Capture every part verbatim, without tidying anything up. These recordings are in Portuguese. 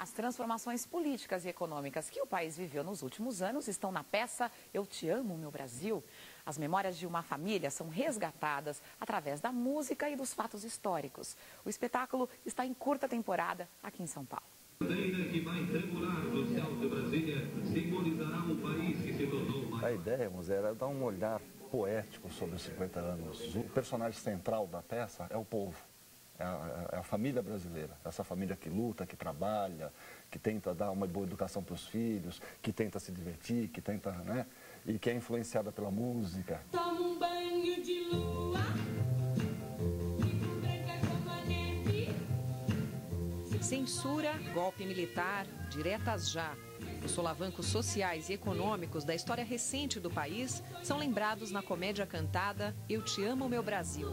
As transformações políticas e econômicas que o país viveu nos últimos anos estão na peça Eu Te Amo, Meu Brasil. As memórias de uma família são resgatadas através da música e dos fatos históricos. O espetáculo está em curta temporada aqui em São Paulo. A ideia, Museu, era dar um olhar poético sobre os cinquenta anos. O personagem central da peça é o povo, é a, é a família brasileira. Essa família que luta, que trabalha, que tenta dar uma boa educação para os filhos, que tenta se divertir, que tenta, né? E que é influenciada pela música. Toma um banho de lua, branca como a neve. Censura, golpe militar, diretas já. Os solavancos sociais e econômicos da história recente do país são lembrados na comédia cantada Eu Te Amo, Meu Brasil.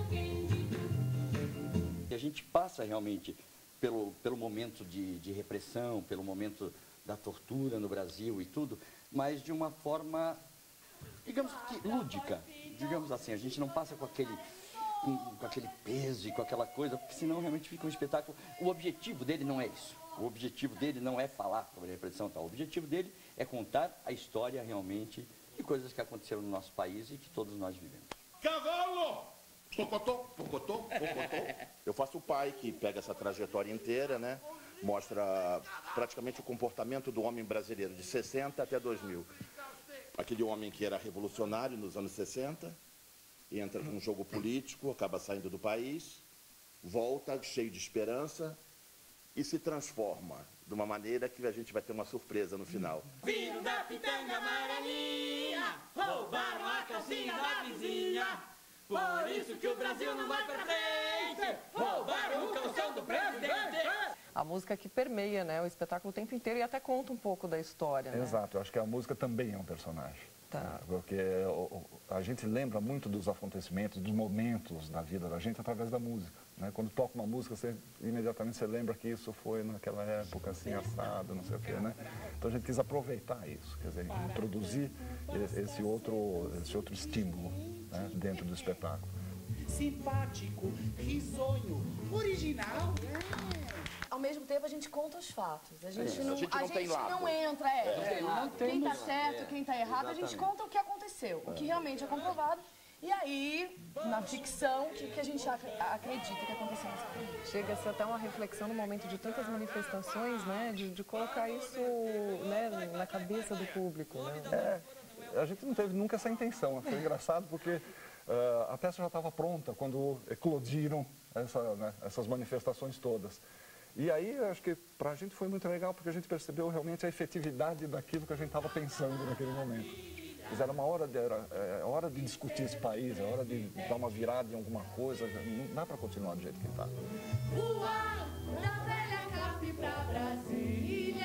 A gente passa realmente pelo, pelo momento de, de repressão, pelo momento da tortura no Brasil e tudo, mas de uma forma, digamos que lúdica, digamos assim. A gente não passa com aquele, com, com aquele peso e com aquela coisa, porque senão realmente fica um espetáculo. O objetivo dele não é isso. O objetivo dele não é falar sobre a repressão e tal. O objetivo dele é contar a história realmente de coisas que aconteceram no nosso país e que todos nós vivemos. Cavalo! Pocotó, pocotó, pocotó. Eu faço o pai que pega essa trajetória inteira, né? Mostra praticamente o comportamento do homem brasileiro de sessenta até dois mil. Aquele homem que era revolucionário nos anos sessenta, entra num jogo político, acaba saindo do país, volta cheio de esperança e se transforma de uma maneira que a gente vai ter uma surpresa no final. Filho da pitanga amarelinha, roubaram a calcinha da vizinha. Por isso que o Brasil não vai pra frente, roubaram o calção do presidente. A música que permeia, né, o espetáculo o tempo inteiro e até conta um pouco da história, né? Exato, eu acho que a música também é um personagem. Tá. Porque a gente lembra muito dos acontecimentos, dos momentos da vida da gente através da música, né? Quando toca uma música, você, imediatamente você lembra que isso foi naquela época, assim, assado, não sei o quê, né? Então a gente quis aproveitar isso, quer dizer, introduzir esse outro, esse outro estímulo, né, dentro do espetáculo. Simpático, risonho, original. Ao mesmo tempo, a gente conta os fatos. A gente é, não, a gente não, a tem gente lado. não entra, é. É. Não Não quem tá temos- certo, é. quem tá errado, a gente Exatamente. conta o que aconteceu, o que realmente é comprovado. E aí, na ficção, o que, que a gente ac- acredita que aconteceu nessa família. Chega a ser até uma reflexão no momento de tantas manifestações, né, de, de colocar isso, né, na cabeça do público, né? É, a gente não teve nunca essa intenção. Foi engraçado porque uh, a peça já estava pronta quando eclodiram essa, né, essas manifestações todas. E aí, acho que para a gente foi muito legal porque a gente percebeu realmente a efetividade daquilo que a gente estava pensando naquele momento. Mas era uma hora de, era, é, hora de discutir esse país, é hora de dar uma virada em alguma coisa, não dá para continuar do jeito que está. Voar da velha Cap pra Brasília.